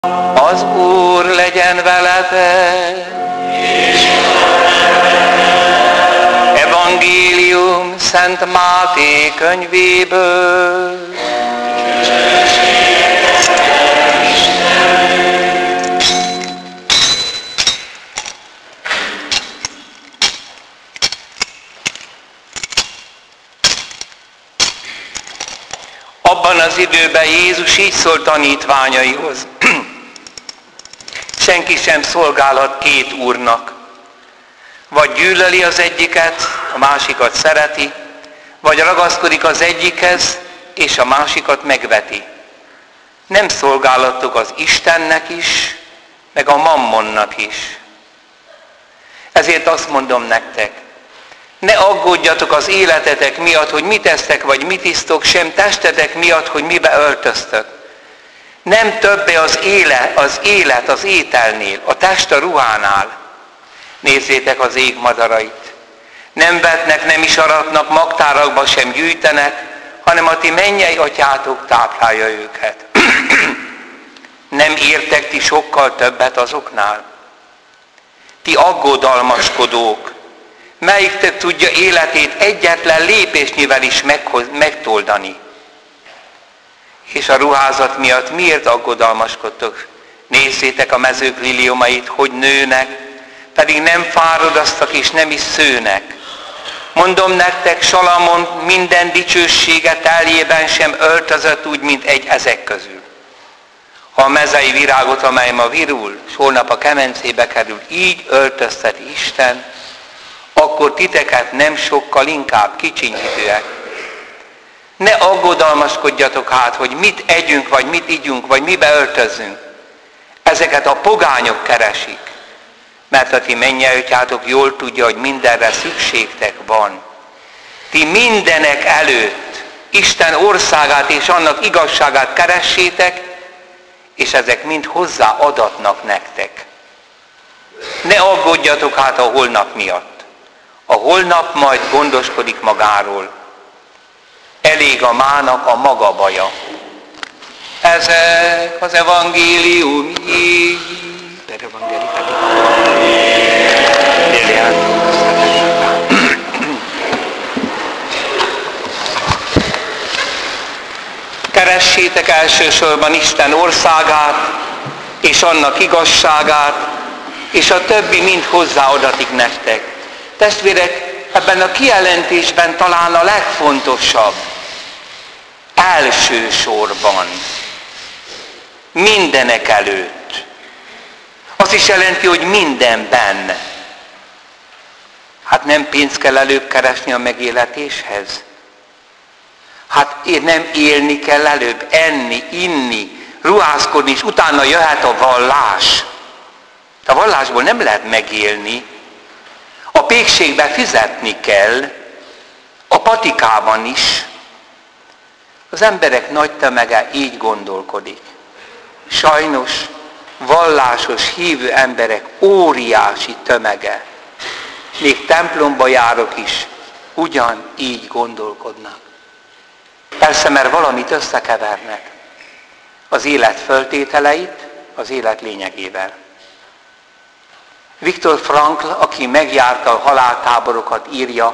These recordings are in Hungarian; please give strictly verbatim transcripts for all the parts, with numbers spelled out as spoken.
Az Úr legyen veletek. Evangélium Szent Máté könyvéből. Abban az időben Jézus így szólt tanítványaihoz. Senki sem szolgálhat két úrnak. Vagy gyűlöli az egyiket, a másikat szereti, vagy ragaszkodik az egyikhez, és a másikat megveti. Nem szolgálatok az Istennek is, meg a mammonnak is. Ezért azt mondom nektek, ne aggódjatok az életetek miatt, hogy mit esztek, vagy mit isztok, sem testetek miatt, hogy mibe öltöztök. Nem többe az élet, az élet az ételnél, a test a ruhánál. Nézzétek az ég madarait. Nem vetnek, nem is aratnak, magtárakba sem gyűjtenek, hanem a ti mennyei atyátok táplálja őket. Nem értek ti sokkal többet azoknál? Ti aggodalmaskodók, melyiktek tudja életét egyetlen lépésnyivel is meghoz, megtoldani? És a ruházat miatt miért aggodalmaskodtok? Nézzétek a mezők liliomait, hogy nőnek, pedig nem fáradoztak és nem is szőnek. Mondom nektek, Salamon minden dicsősége teljében sem öltözött úgy, mint egy ezek közül. Ha a mezei virágot, amely ma virul, és holnap a kemencébe kerül, így öltözteti Isten, akkor titeket nem sokkal inkább kicsinyítőek. Ne aggodalmaskodjatok hát, hogy mit együnk, vagy mit igyunk, vagy mibe öltözzünk. Ezeket a pogányok keresik, mert a ti mennyei atyátok jól tudja, hogy mindenre szükségtek van. Ti mindenek előtt Isten országát és annak igazságát keressétek, és ezek mind hozzá adatnak nektek. Ne aggódjatok hát a holnap miatt. A holnap majd gondoskodik magáról. Elég a mának a maga baja. Ezek az evangélium így. Keressétek elsősorban Isten országát, és annak igazságát, és a többi mind hozzáadatik nektek. Testvérek, ebben a kijelentésben talán a legfontosabb, elsősorban, mindenek előtt. Azt is jelenti, hogy mindenben. Hát nem pénzt kell előbb keresni a megélhetéshez? Hát nem élni kell előbb, enni, inni, ruházkodni, és utána jöhet a vallás. A vallásból nem lehet megélni. A pékségbe fizetni kell, a patikában is. Az emberek nagy tömege így gondolkodik. Sajnos vallásos, hívő emberek óriási tömege, még templomba járok is, ugyan így gondolkodnak. Persze, mert valamit összekevernek. Az élet föltételeit az élet lényegével. Viktor Frankl, aki megjárta a haláltáborokat, írja,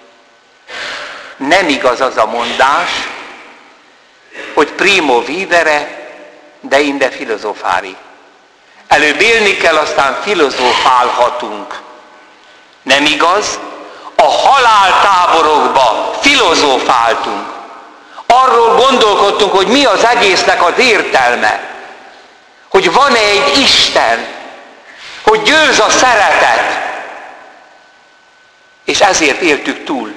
nem igaz az a mondás, hogy primo vivere, de inde filozofári. Előbb élni kell, aztán filozofálhatunk. Nem igaz? A haláltáborokba filozofáltunk. Arról gondolkodtunk, hogy mi az egésznek az értelme. Hogy van-e egy Isten, hogy győz a szeretet. És ezért éltük túl.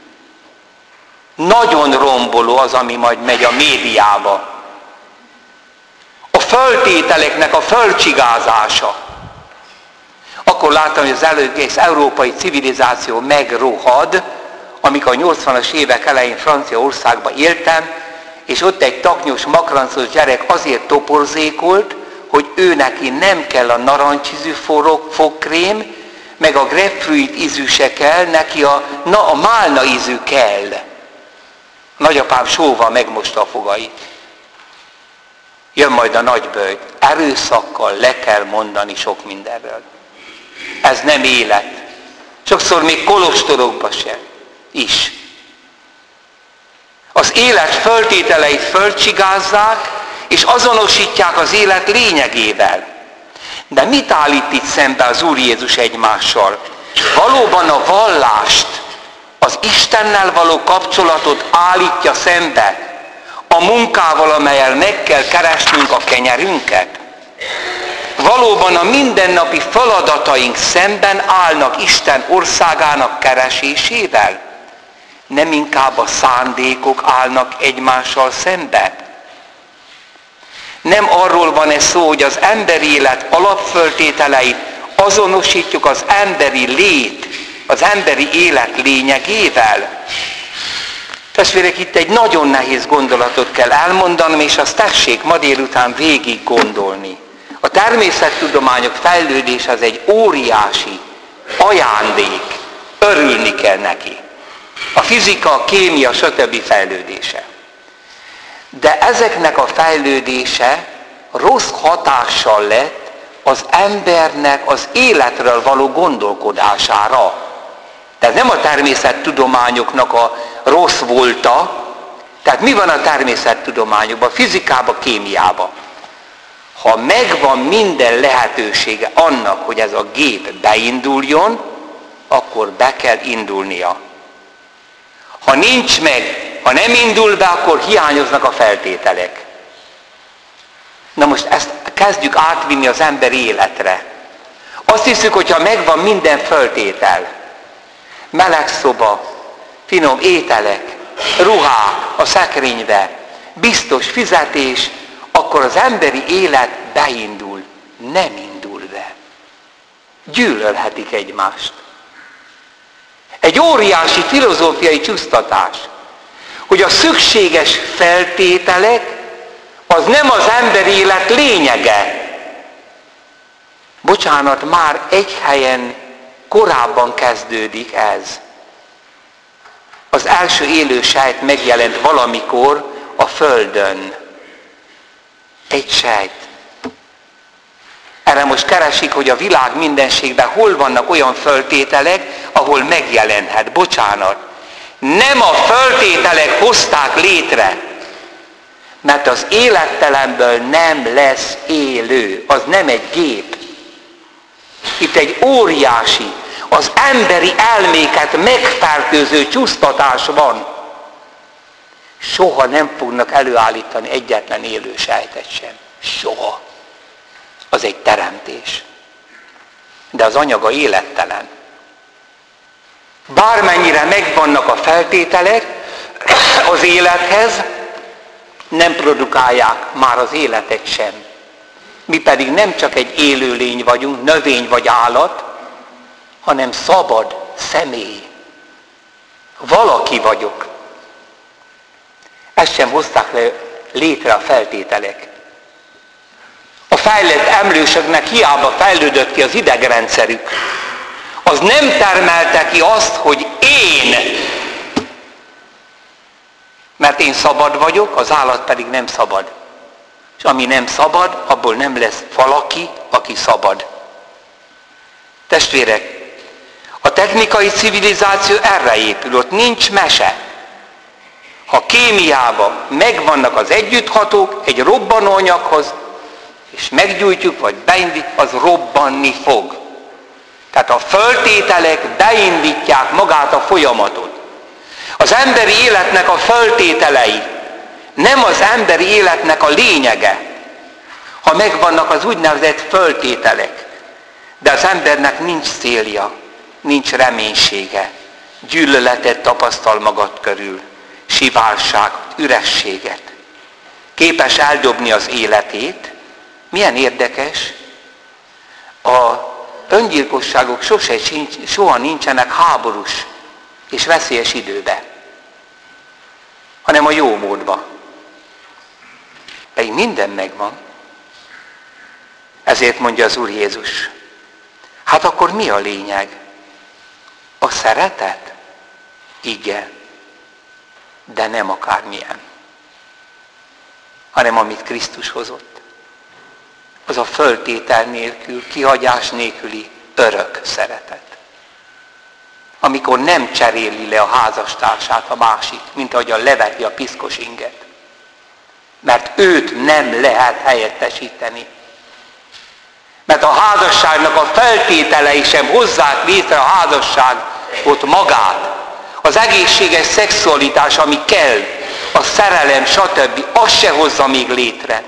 Nagyon romboló az, ami majd megy a médiába. A föltételeknek a fölcsigázása. Akkor láttam, hogy az egész európai civilizáció megrohad, amikor a nyolcvanas évek elején Franciaországban éltem, és ott egy taknyos, makrancos gyerek azért toporzékolt, hogy ő neki nem kell a narancsízű fogkrém, meg a grapefruit ízű se kell, neki a, na, a málna ízű kell. Nagyapám sóval megmosta a fogait. Jön majd a nagy böjt, erőszakkal le kell mondani sok mindenről. Ez nem élet. Sokszor még kolostorokba sem is. Az élet föltételeit fölcsigázzák, és azonosítják az élet lényegével. De mit állít itt szembe az Úr Jézus egymással? Valóban a vallást, az Istennel való kapcsolatot állítja szembe a munkával, amellyel meg kell keresnünk a kenyerünket? Valóban a mindennapi feladataink szemben állnak Isten országának keresésével? Nem inkább a szándékok állnak egymással szembe? Nem arról van ez szó, hogy az emberi élet alapföltételeit azonosítjuk az emberi lét, az emberi élet lényegével? Testvérek, itt egy nagyon nehéz gondolatot kell elmondanom, és azt tessék ma délután végig gondolni. A természettudományok fejlődése az egy óriási ajándék, örülni kell neki. A fizika, a kémia, stb. Fejlődése. De ezeknek a fejlődése rossz hatással lett az embernek az életről való gondolkodására. Tehát nem a természettudományoknak a rossz volta, tehát mi van a természettudományokban, a fizikában, a kémiában? Ha megvan minden lehetősége annak, hogy ez a gép beinduljon, akkor be kell indulnia. Ha nincs meg, ha nem indul be, akkor hiányoznak a feltételek. Na most ezt kezdjük átvinni az ember életre. Azt hiszük, hogyha megvan minden feltétel, meleg szoba, finom ételek, ruhák a szekrénybe, biztos fizetés, akkor az emberi élet beindul, nem indul be. Gyűlölhetik egymást. Egy óriási filozófiai csúsztatás, hogy a szükséges feltételek az nem az emberi élet lényege. Bocsánat, már egy helyen korábban kezdődik ez. Az első élő sejt megjelent valamikor a Földön. Egy sejt. Erre most keresik, hogy a világ mindenségben hol vannak olyan föltételek, ahol megjelenhet. Bocsánat. Nem a föltételek hozták létre, mert az élettelenből nem lesz élő. Az nem egy gép. Itt egy óriási, az emberi elméket megfertőző csúsztatás van. Soha nem fognak előállítani egyetlen élő sejtet sem. Soha. Az egy teremtés. De az anyaga élettelen. Bármennyire megvannak a feltételek az élethez, nem produkálják már az életet sem. Mi pedig nem csak egy élőlény vagyunk, növény vagy állat, hanem szabad személy. Valaki vagyok. Ezt sem hozták le létre a feltételek. A fejlett emlősöknek hiába fejlődött ki az idegrendszerük. Az nem termelte ki azt, hogy én, mert én szabad vagyok, az állat pedig nem szabad. És ami nem szabad, abból nem lesz valaki, aki szabad. Testvérek, a technikai civilizáció erre épül, ott nincs mese. Ha kémiában megvannak az együtthatók egy robbanóanyaghoz, és meggyújtjuk, vagy beindítjuk, az robbanni fog. Tehát a föltételek beindítják magát a folyamatot. Az emberi életnek a föltételei nem az emberi életnek a lényege, ha megvannak az úgynevezett föltételek. De az embernek nincs célja, nincs reménysége, gyűlöletet tapasztal magad körül, sivárságot, ürességet. Képes eldobni az életét. Milyen érdekes, a öngyilkosságok sose, soha nincsenek háborús és veszélyes időben, hanem a jó módban. Pedig minden megvan. Ezért mondja az Úr Jézus. Hát akkor mi a lényeg? A szeretet? Igen. De nem akármilyen, hanem amit Krisztus hozott. az a föltétel nélkül, kihagyás nélküli örök szeretet. Amikor nem cseréli le a házastársát a másik, mint ahogyan leveti a piszkos inget. Mert őt nem lehet helyettesíteni. Mert a házasságnak a feltételei sem hozzák létre a házasságot magát. Az egészséges szexualitás, ami kell, a szerelem, stb. Az se hozza még létre.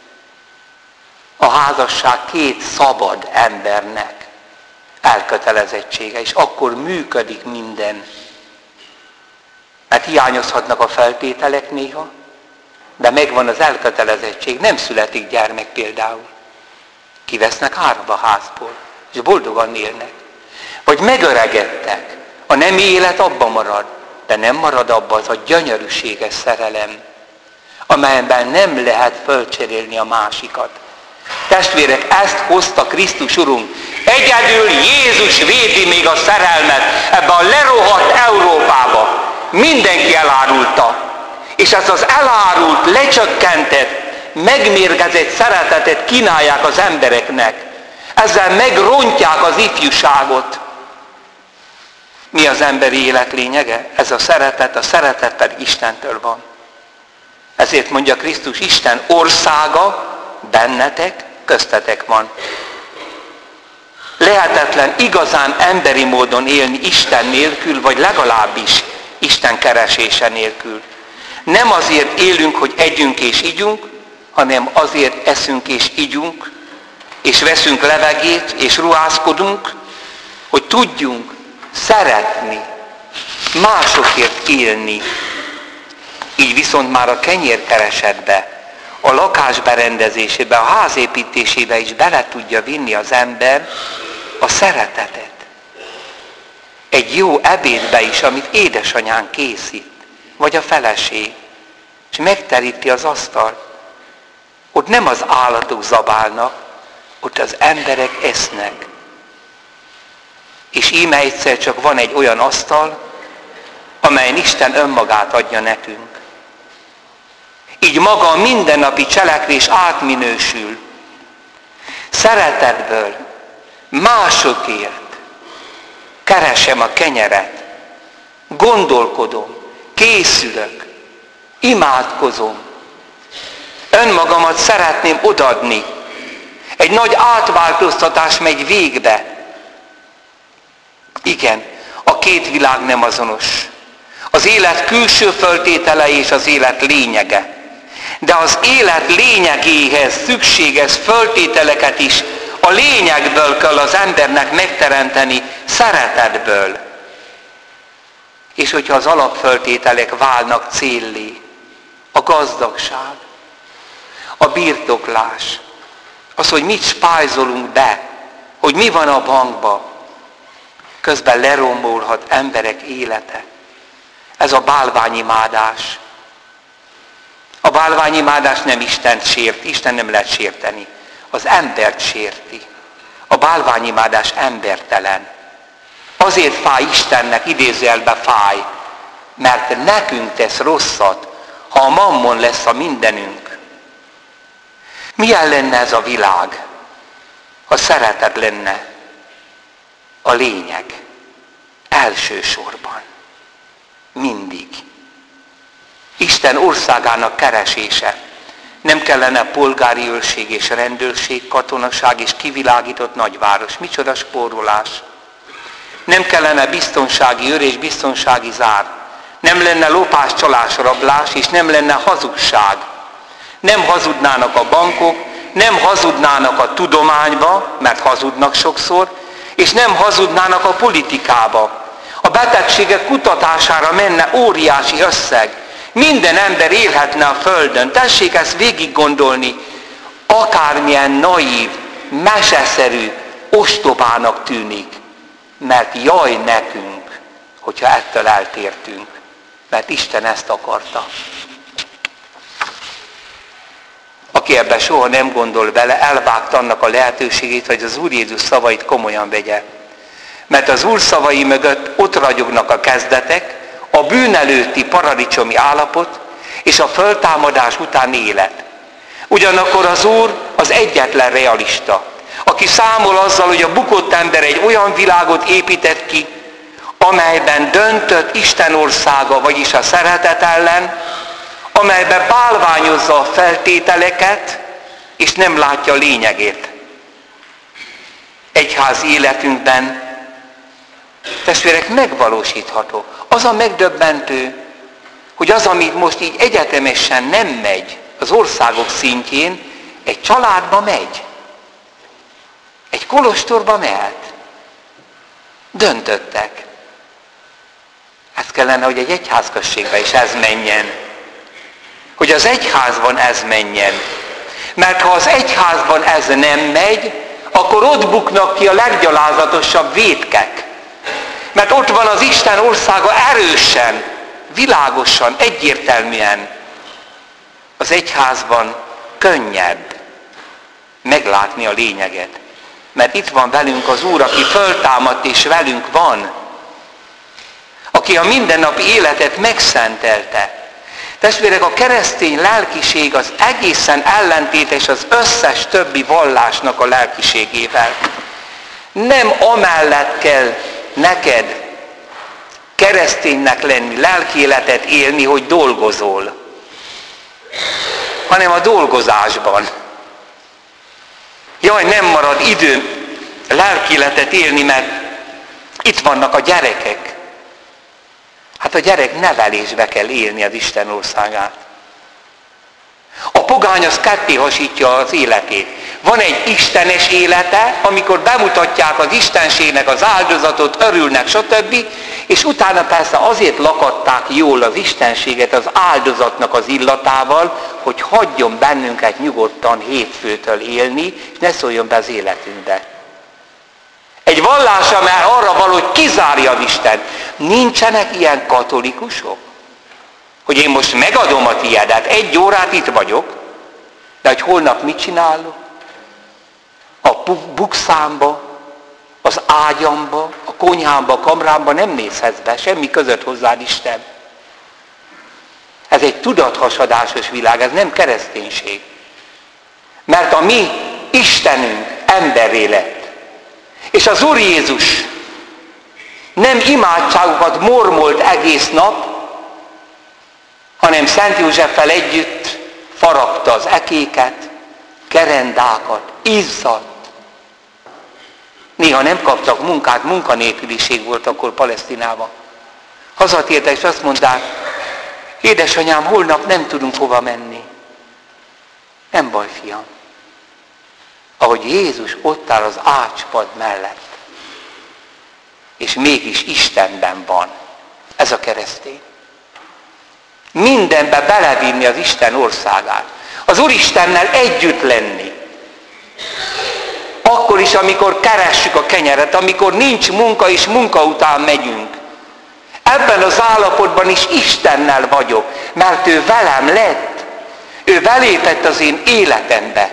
A házasság két szabad embernek elkötelezettsége, és akkor működik minden. Mert hiányozhatnak a feltételek néha, de megvan az elkötelezettség, nem születik gyermek például. Kivesznek árva házból, és boldogan élnek. Vagy megöregedtek, a nemi élet abban marad, de nem marad abban az a gyönyörűséges szerelem, amelyben nem lehet fölcserélni a másikat. Testvérek, ezt hozta Krisztus Urunk. Egyedül Jézus védi még a szerelmet ebbe a lerohadt Európába. Mindenki elárulta. És ezt az elárult, lecsökkentett, megmérgezett szeretetet kínálják az embereknek. Ezzel megrontják az ifjúságot. Mi az emberi élet lényege? Ez a szeretet, a szeretet pedig Istentől van. Ezért mondja Krisztus, Isten országa bennetek, köztetek van. Lehetetlen igazán emberi módon élni Isten nélkül, vagy legalábbis Isten keresése nélkül. Nem azért élünk, hogy együnk és igyunk, hanem azért eszünk és igyunk, és veszünk levegét, és ruházkodunk, hogy tudjunk szeretni, másokért élni. Így viszont már a kenyérkeresetbe, a lakás berendezésébe, a ház építésébe is bele tudja vinni az ember a szeretetet. Egy jó ebédbe is, amit édesanyán készít, vagy a feleség, és megteríti az asztalt. Ott nem az állatok zabálnak, ott az emberek esznek. És íme egyszer csak van egy olyan asztal, amelyen Isten önmagát adja nekünk. Így maga a mindennapi cselekvés átminősül. Szeretetből, másokért keresem a kenyeret, gondolkodom, készülök, imádkozom. Önmagamat szeretném odaadni. Egy nagy átváltoztatás megy végbe. Igen, a két világ nem azonos. Az élet külső föltételei és az élet lényege. De az élet lényegéhez szükséges föltételeket is a lényegből kell az embernek megteremteni, szeretetből. És hogyha az alapföltételek válnak céllé, a gazdagság, a birtoklás, az, hogy mit spájzolunk be, hogy mi van a bankba, közben lerombolhat emberek élete. Ez a bálványimádás. A bálványimádás nem Istent sért, Isten nem lehet sérteni. Az embert sérti. A bálványimádás embertelen. Azért fáj Istennek, idézőjelben fáj, mert nekünk tesz rosszat, ha a mammon lesz a mindenünk. Milyen lenne ez a világ, ha szeretet lenne a lényeg elsősorban? Mindig. Isten országának keresése. Nem kellene polgári őrség és rendőrség, katonaság és kivilágított nagyváros. Micsoda spórolás. Nem kellene biztonsági őr és biztonsági zár. Nem lenne lopás, csalás, rablás, és nem lenne hazugság. Nem hazudnának a bankok, nem hazudnának a tudományba, mert hazudnak sokszor, és nem hazudnának a politikába. A betegségek kutatására menne óriási összeg. Minden ember élhetne a Földön. Tessék ezt végig gondolni. Akármilyen naív, meseszerű, ostobának tűnik. Mert jaj nekünk, hogyha ettől eltértünk. Mert Isten ezt akarta. Aki ebben soha nem gondol bele, elvágta annak a lehetőségét, hogy az Úr Jézus szavait komolyan vegye. Mert az Úr szavai mögött ott ragyognak a kezdetek, a bűn előtti paradicsomi állapot és a föltámadás utáni élet. Ugyanakkor az Úr az egyetlen realista, aki számol azzal, hogy a bukott ember egy olyan világot épített ki, amelyben döntött Isten országa, vagyis a szeretet ellen, amelyben bálványozza a feltételeket, és nem látja a lényegét. Egyházi életünkben, testvérek, megvalósítható. Az a megdöbbentő, hogy az, amit most így egyetemesen nem megy az országok szintjén, egy családba megy. Egy kolostorba mehet. Döntöttek. Ez kellene, hogy egy egyházközségbe is ez menjen. Hogy az egyházban ez menjen. Mert ha az egyházban ez nem megy, akkor ott buknak ki a leggyalázatosabb vétkek. Mert ott van az Isten országa erősen, világosan, egyértelműen. Az egyházban könnyebb meglátni a lényeget. Mert itt van velünk az Úr, aki föltámadt és velünk van. Aki a mindennapi életet megszentelte. Testvérek, a keresztény lelkiség az egészen ellentétes az összes többi vallásnak a lelkiségével. Nem amellett kell neked kereszténynek lenni, lelki életet élni, hogy dolgozol, hanem a dolgozásban. Jaj, nem marad időm lelki életet élni, mert itt vannak a gyerekek. Hát a gyerek nevelésbe kell élni az Isten országát. A pogány az ketté hasítja az életét. Van egy istenes élete, amikor bemutatják az istenségnek az áldozatot, örülnek, stb. És utána persze azért lakatták jól az istenséget az áldozatnak az illatával, hogy hagyjon bennünket nyugodtan hétfőtől élni, és ne szóljon be az életünkbe. Egy vallás, amely arra való, hogy kizárja az Isten. Nincsenek ilyen katolikusok? Hogy én most megadom a tiédet, egy órát itt vagyok, de hogy holnap mit csinálok? A bukszámba, az ágyamba, a konyhámba, a kamrámba nem nézhetsz be, semmi között hozzád Isten. Ez egy tudathasadásos világ, ez nem kereszténység. Mert a mi Istenünk emberré lett. És az Úr Jézus nem imádságokat mormolt egész nap, hanem Szent Józseffel együtt faragta az ekéket, kerendákat, izzadt. Néha nem kaptak munkát, munkanélküliség volt akkor Palesztinában. Hazatértek, és azt mondták, édesanyám, holnap nem tudunk hova menni. Nem baj, fiam. Ahogy Jézus ott áll az ácspad mellett, és mégis Istenben van. Ez a keresztény. Mindenbe belevinni az Isten országát. Az Úristennel együtt lenni. Akkor is, amikor keressük a kenyeret, amikor nincs munka és munka után megyünk. Ebben az állapotban is Istennel vagyok, mert ő velem lett. Ő belépett az én életembe.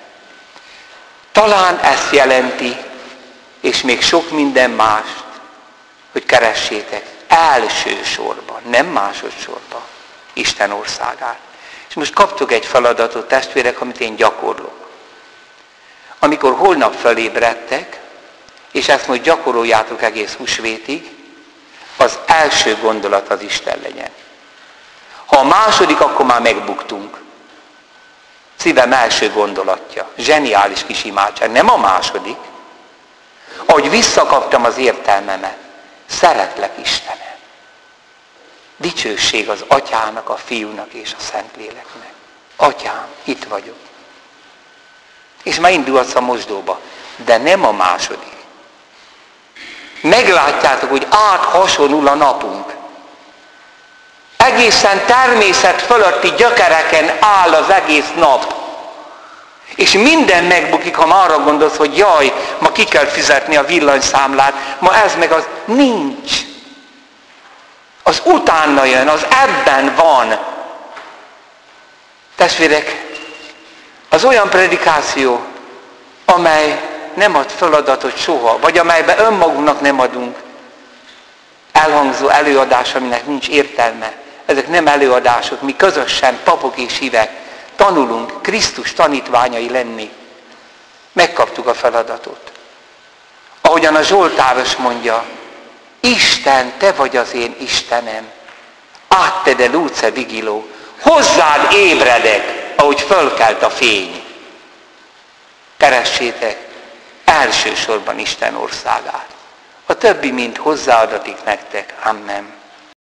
Talán ezt jelenti, és még sok minden mást, hogy keressétek elsősorban, nem másodszorban Isten országát. És most kaptok egy feladatot, testvérek, amit én gyakorlok. Amikor holnap felébredtek, és ezt most gyakoroljátok egész húsvétig, az első gondolat az Isten legyen. Ha a második, akkor már megbuktunk. Szívem első gondolatja. Zseniális kis imádság. Nem a második. Ahogy visszakaptam az értelmemet. Szeretlek, Istenem. Dicsőség az Atyának, a Fiúnak és a Szentléleknek. Atyám, itt vagyok. És már indulhatsz a mosdóba. De nem a második. Meglátjátok, hogy áthasonul a napunk. Egészen természet fölötti gyökereken áll az egész nap. És minden megbukik, ha már arra gondolsz, hogy jaj, ma ki kell fizetni a villanyszámlát, ma ez meg az. Nincs. Az utána jön, az ebben van. Testvérek, az olyan predikáció, amely nem ad feladatot soha, vagy amelyben önmagunknak nem adunk elhangzó előadás, aminek nincs értelme. Ezek nem előadások, mi közösen, papok és hívek, tanulunk Krisztus tanítványai lenni. Megkaptuk a feladatot. Ahogyan a Zsoltáros mondja, Isten, te vagy az én Istenem. Áttede luce vigiló. Hozzád ébredek, ahogy fölkelt a fény. Keressétek elsősorban Isten országát. A többi mind hozzáadatik nektek. Amen.